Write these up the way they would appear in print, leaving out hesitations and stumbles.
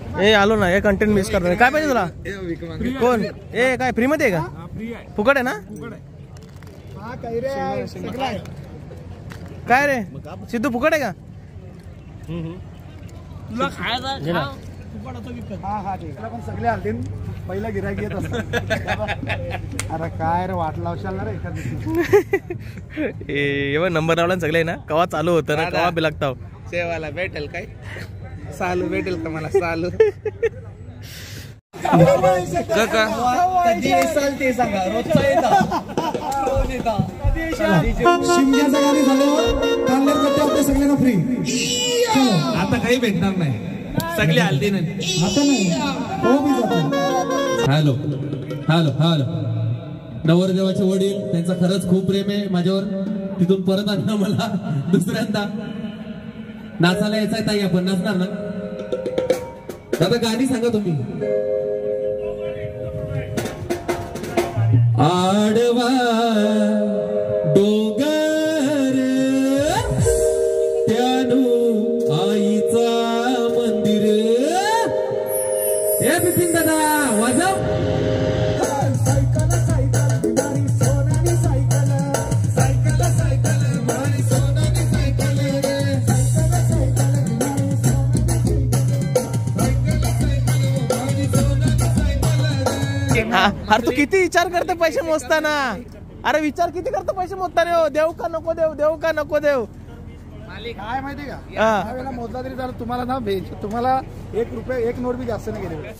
ए आलो ना, हे कंटेंट मिस करतो. काय पाहिजे तुला? कोण? ए काय फ्री मध्ये आहे का? फुकट आहे ना? काय रे सिद्धू, फुकट आहे का? तुला खायचा पण सगळे आलते पहिला गिरायक येत असत. अरे काय रे वाट लावशाल ना रे एखादी. नंबर लावला सगळे ना, कवा चालू होतं ना, कवा बी लागताव. सेवाला भेटेल काय? सालू भेटेल का मला? सालू कधी येसाल ते सांगा. रोजचा येता शिमग्याचा गाडी झालं. कांदे कट्टे आपल्या सगळ्यांना फ्री. आता काही भेटणार नाही, सगळे हल्दी नाही. आता नाही हो मी जातो. Hello hello hello. नवरदेवाचे वडील, त्यांचा खरंच खूप प्रेम आहे माझ्यावर. तिथून परत आणलं मला दुसऱ्यांदा. नाचायला यायचंय ताई, आपण नाचणार ना? दादा गाणी सांगा तुम्ही. आडवा डोंगर त्यानु आईचा मंदिर. हे बिपिन दादा वाजव. अरे तू किती विचार करते पैसे मोजताना? अरे विचार किती करतो पैसे मोजताना? हो देऊ का नको देऊ, देऊ का नको देऊ? काय माहिती का, या वेळेला मोजला तरी झालं तुम्हाला ना भेज. तुम्हाला 1 रुपया 1 नोट बी जास्त नाही गेले.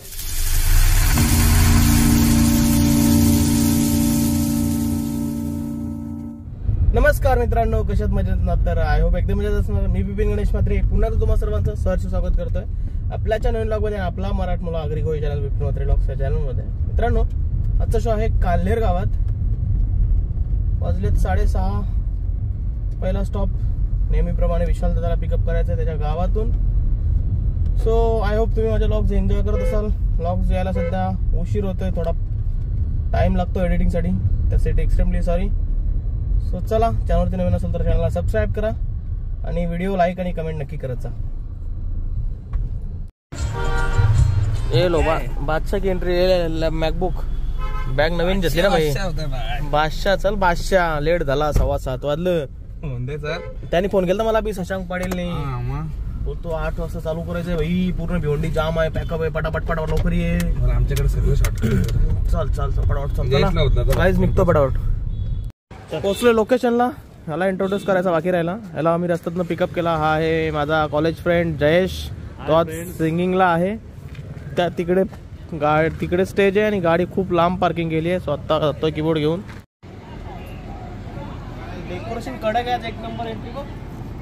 नमस्कार मित्रांनो, कशात मजेत ना? तर आय होप एकदम मजेत असणार. मी बिपिन गणेश म्हात्रे पुन्हा तुम्हा सर्वांचं सहर्ष स्वागत करतोय आपल्याच्या नवीन ब्लॉग मध्ये, आपला मराठमोळा आगरी होई चॅनल बिपिन म्हात्रे ब्लॉगच्या चॅनल मध्ये. मित्रांनो, आजचा शो आहे काल्हेर गावात. वाजलेत 6:30. पहिला स्टॉप नेहमीप्रमाणे विशाल दादाला पिकअप करायचं त्याच्या गावातून. सो आय होप तुम्ही माझे व्लॉग्स एन्जॉय करत असाल. व्लॉग्स यायला सध्या उशीर होतोय, थोडा टाइम लागतो एडिटिंगसाठी, त्यासाठी एक्स्ट्रीमली सॉरी. सो चला, चॅनलवरती नवीन असेल तर चॅनलला सबस्क्राईब करा आणि व्हिडिओ लाईक आणि कमेंट नक्की करत जा. ए लो बादशाह की एंट्री. मॅकबुक बॅग नवीन घेतली ना भाई. बादशाह चल, बादशाह लेट झाला, 7:15 वाजलं. त्याने फोन केला मला बी, शशांक पाटील नाही तो 8 वाजता चालू करायचंय भाई. पूर्ण भिवंडी जाम आहे, पॅकअप आहे, पटापट पटापट लवकर ये. आमच्याकडे सगळं चल चल पटापट चल. काहीच निघतो पटापट. पोहोचलो लोकेशनला. ह्याला इंट्रोड्यूस करायचा बाकी राहिला. ह्याला आम्ही रस्त्यातनं पिकअप केला. हा आहे माझा कॉलेज फ्रेंड जयेश. तो आज सिंगिंगला आहे. त्या तिकडे स्टेज आहे आणि गाडी खूप लांब पार्किंग केली आहे. स्वतः जातोय कीबोर्ड घेऊन. डेकोरेशन कडक आहे, एक नंबर एंट्री बघ.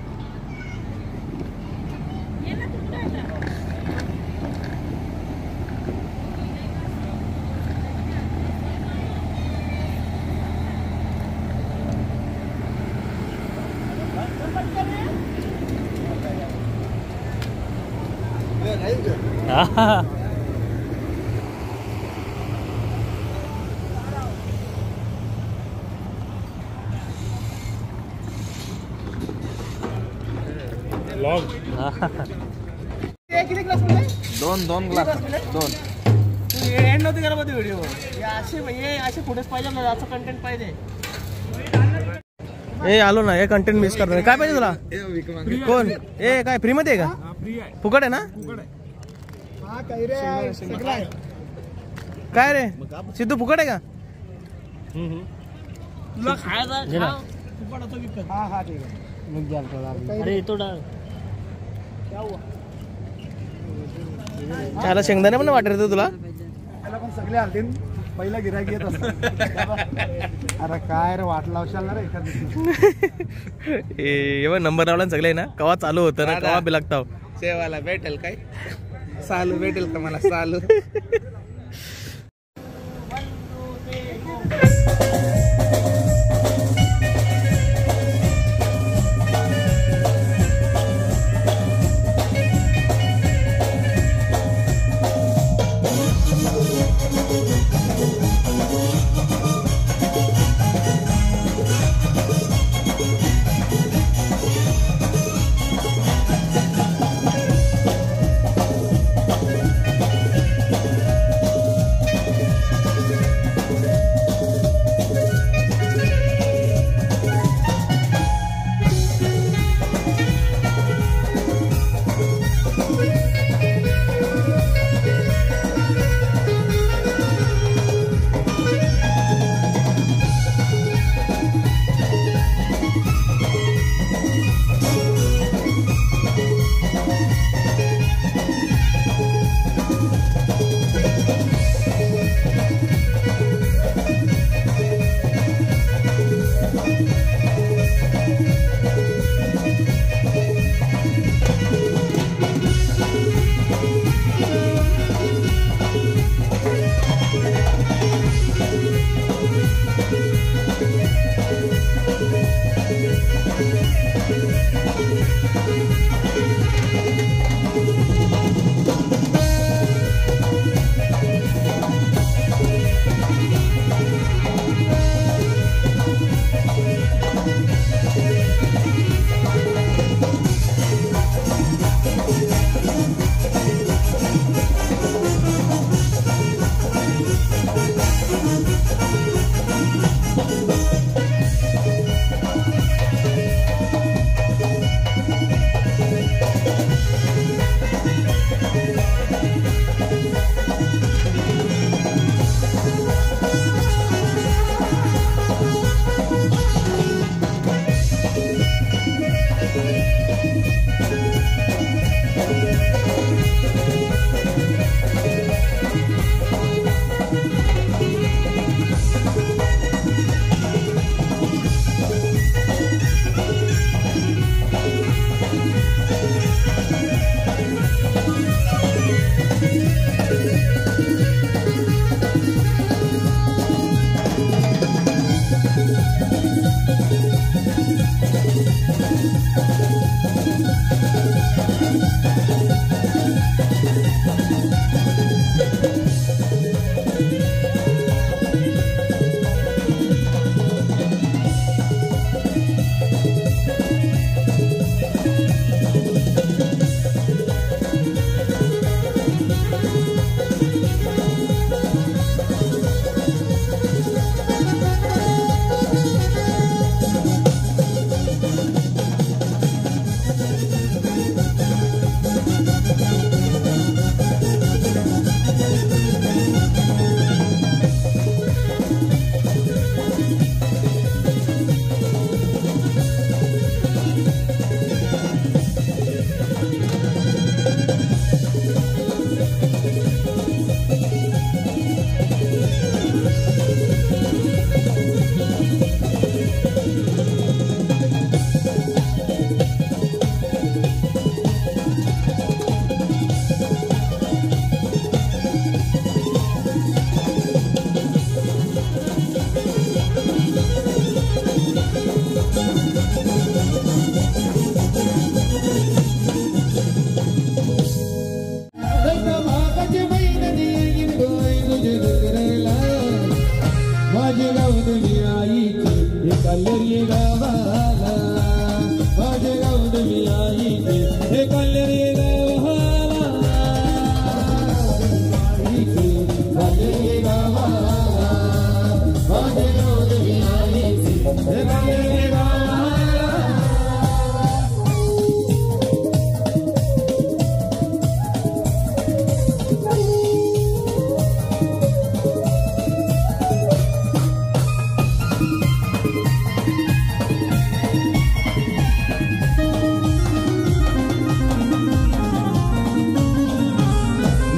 दोन ग्लास एंड नव्हती करा मध्ये व्हिडिओ. असे फुटेज पाहिजे ना, असं कंटेंट पाहिजे. ए आलो ना, हे कंटेंट मिस करतो. काय पाहिजे तुला? कोण? ए काय फ्री मध्ये आहे का? फुकट आहे ना? काय रे सिद्धू, फुकट आहे का? तुला खायचा अरे थोडा त्याला शेंगदाणे पण वाटत तुला. पण सगळे आलते पहिला गिरायक येत असत. अरे काय रे वाट लावशाल ना रे एखादी. नंबर लावला सगळे ना, कवा चालू होतं ना, कवा बी लागताव. सेवाला भेटेल काय? सालू भेटेल का मला? सालू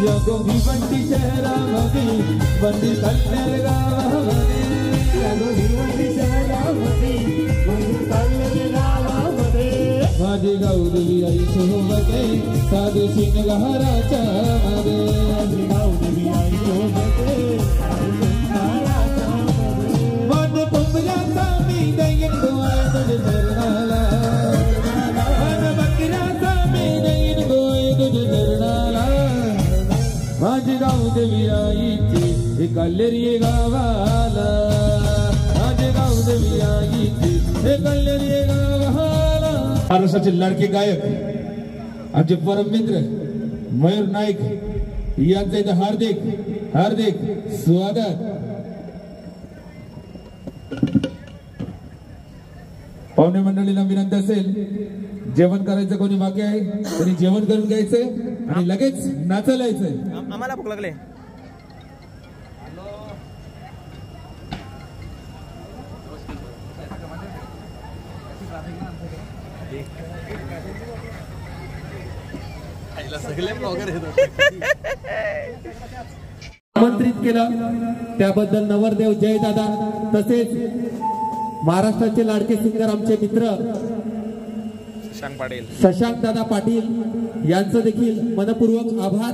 यगो भिवंडी शहरामध्ये मंदिर कल्याण गावामध्ये यगो भिवंडी शहरामध्ये मंदिर कल्याण गावामध्ये माझी गावदेवी आई सोबते साधे शिंगहाराच्या मध्ये माझी गावदेवी आई सोबते मन तुमच्याचा मी देईन गोय तुझे चरणाला मन बकऱ्याचा मी देईन गोय तुझे चरणाला माझी गावदेवी आईची हे कल्लेरी गावाला माझी गावदेवी आईची हे कल्लेरी गावाला महाराष्ट्राचे लाडके गायक आमचे परम मित्र मयूर नाईक यांचे इथे हार्दिक हार्दिक स्वागत. पाहुणे मंडळीला विनंती असेल, जेवण करायचं कोणी बाकी आहे तरी जेवण करून घ्यायचंय आणि लगेच नाचायला यायचंय. आम्हाला भूक लागले. आमंत्रित केलं त्याबद्दल नवरदेव जय दादा तसेच महाराष्ट्राचे लाडके सिंगर आमचे मित्र शशांक दादा पाटील यांचं देखील मनपूर्वक आभार.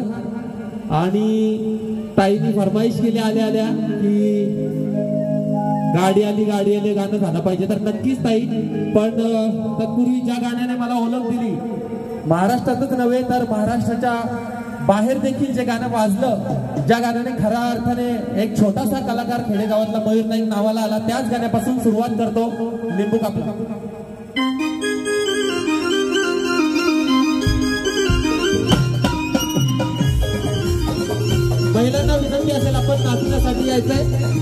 आणि ताईंनी फरमाईश केली आल्या आल्या की गाडी आली गाणं झालं पाहिजे, तर नक्कीच ताई. पण तत्पूर्वी ज्या गाण्याने मला ओळख दिली महाराष्ट्रातच नव्हे तर महाराष्ट्राच्या बाहेर देखील जे गाणं वाजलं, ज्या गाण्याने खऱ्या अर्थाने एक छोटासा कलाकार खेडेगावातला मयूर नाईक नावाला आला, त्याच गाण्यापासून सुरुवात करतो. लिंबू कापला. महिलांना विनंती असेल आपण नाचण्यासाठी यायचंय.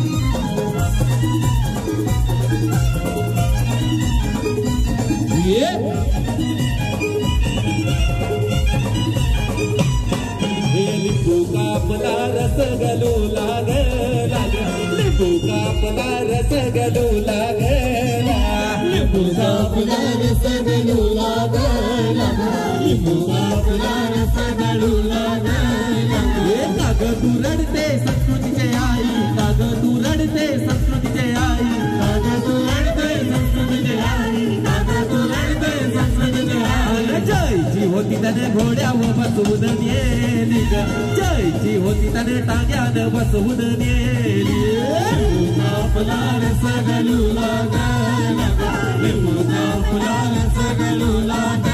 लिंबू कापला रस गलू लाग लिंबू कापला रस गलू लाग लिंबू कापला रस गलू लाग लिंबू कापला रस गलू लाग. काग तू रडते संस्कृतीचे आई, काग तू रडते संस्कृतीचे आई, काग तू रडते संस्कृतीचे आई, काग तू रडते संस्कृतीचे आई. जयची होती त्याने घोड्यावर बसवून नेली ग, जयची होती त्याने टांग्यानं बसवून नेली. कापला रस गलू लागला, लिंबू कापला रस गलू लागला.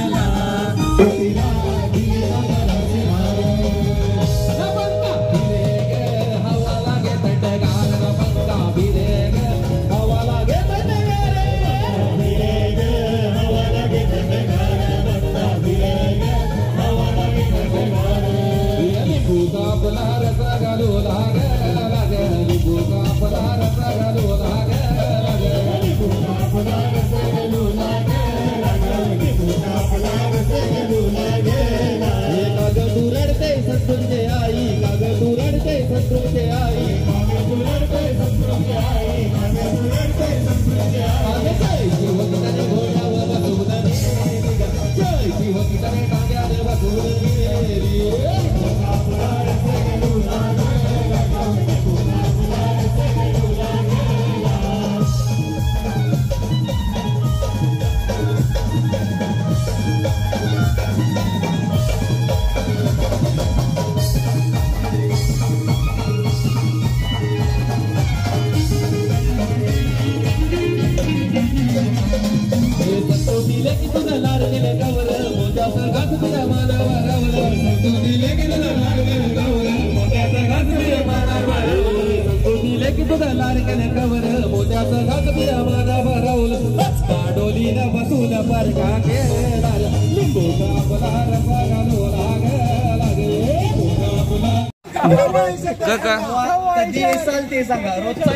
ते सांगा रोजचा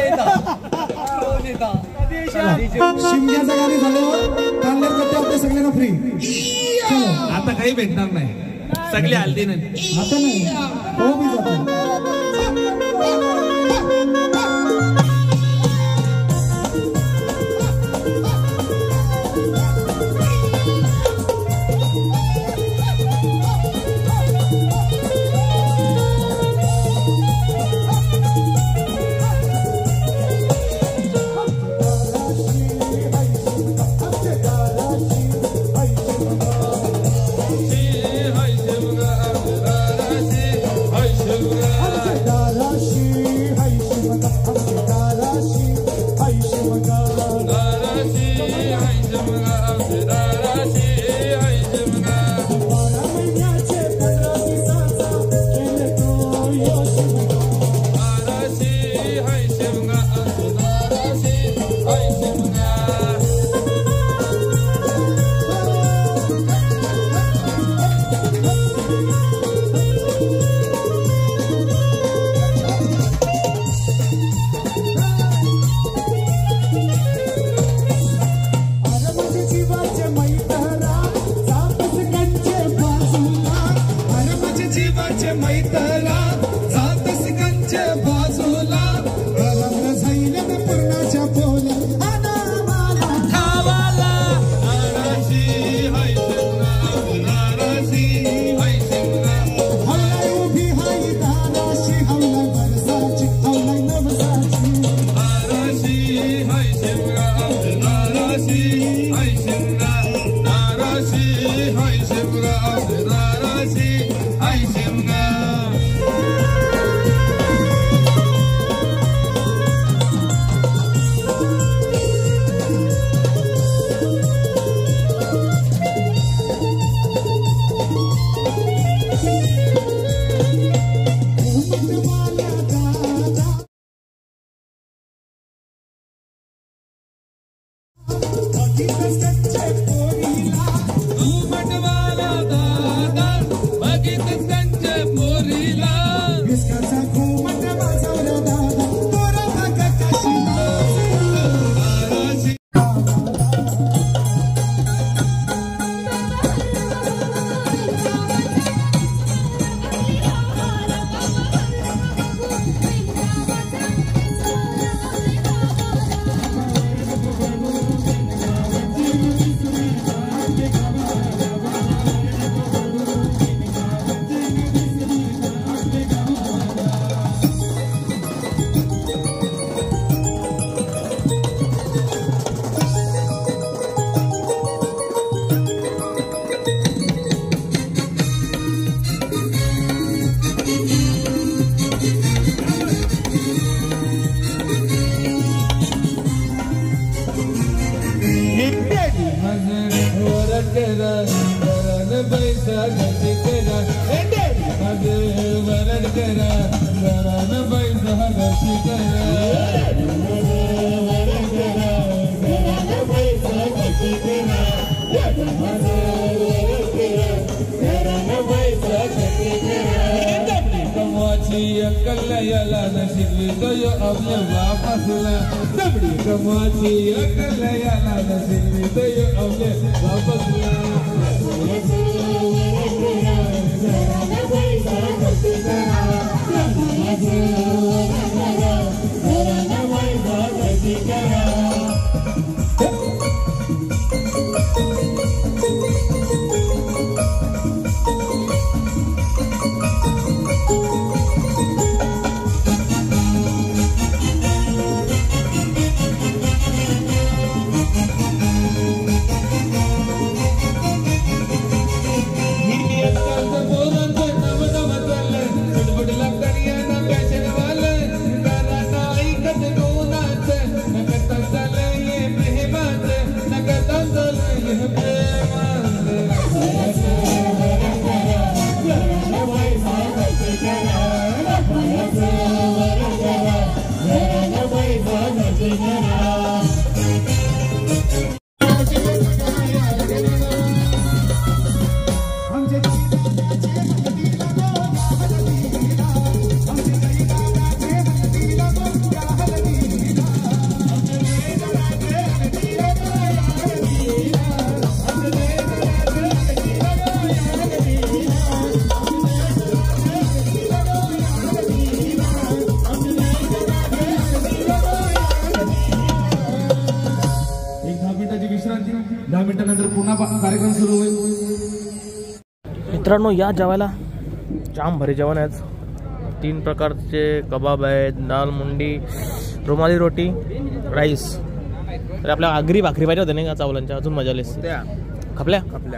शिमग्याचं गाणी झाल्यावर कांद्यात कट्टे आपल्या सगळ्यांना फ्री. आता काही भेटणार नाही, सगळे हल्दी नाही. आता नाही हो मी जातो. जीवाचे मैतला जात सिकांच्या बाजूला रंग सैन्य पूर्णाच्या पोला खावाला नाराशी हाय नाराशी हाय हवलाय उभी हाय नाराशी हवलाय वर्षाची हवलाय नवसाची नाराशी हाय नाराशी हाय नाराशी हाय नाराशी हाय कल्याला नशिबी तो यो आपल्या बापासला दबडी कमाची कल्याला नशिबी तो यो आपल्या बापासला विश्रांती 10 मिनिटांनंतर पुन्हा कार्यक्रम सुरू होईल. मित्रांनो या जेवायला जाम भारी जेवण आहे. 3 प्रकारचे कबाब आहेत, दाल मुंडी, रुमाली रोटी, राईस. तर आपल्या आगरी भाकरी पाहिजे होते नाही का चावलांच्या, अजून मजा आली. खपल्या खपल्या.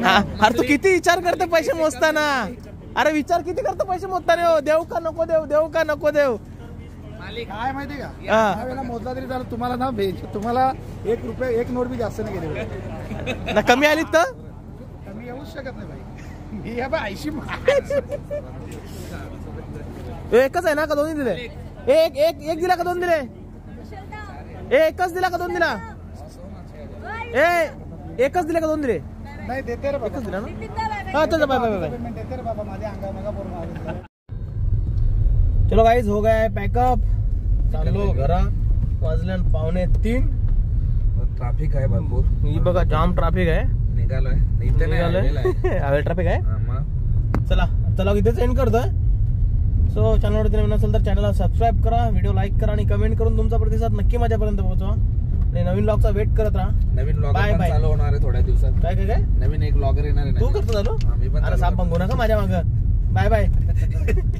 अरे तू किती विचार करतो पैसे मोजताना अरे विचार किती करतो पैसे मोजताना हो देऊ का नको देऊ देऊ का नको देऊ काय माहिती का हा. त्यावेळेला मोजला तरी झालं तुम्हाला ना तुम्हाला एक नोट बी जास्त नाही गेले ना कमी आलीत तर मी येऊच शकत नाही भाई मी या बाई 80 एकच आहे ना का दोन्ही दिले एक एक एक दिला का दोन दिले एकच दिला का दोन दिला एकच दिले का दोन दिले नाही देते रे बाबा एकच दिला ना हा चल बाय बाय बाय पेमेंट देते रे बाबा माझ्या अंगा नका बोल चलो गाइस हो गया है पैकअप चाललो घरा वाजल्यान 2:45 ट्रॅफिक आहे भरपूर ही बघा जाम ट्रॅफिक आहे निघालोय इथे नाही आलेलं आहे. हवेल ट्रॅफिक आहे हा, मग चला चला इथेच एंड करतोय सो चॅनलवरती नवीन असेल तर चॅनलला सबस्क्राईब करा व्हिडिओ लाईक करा आणि कमेंट करून तुमचा प्रतिसाद नक्की माझ्यापर्यंत पोहोचवा आणि नवीन ब्लॉगचा वेट करत राहा नवीन Bye, ब्लॉगर bye. चालू होणार आहे थोड्या दिवसात काय काय काय नवीन एक ब्लॉगर येणार आहे तू ना. करतो चालू हा, मी पण अरे चालू साप बंगू नका माझ्या मागं बाय बाय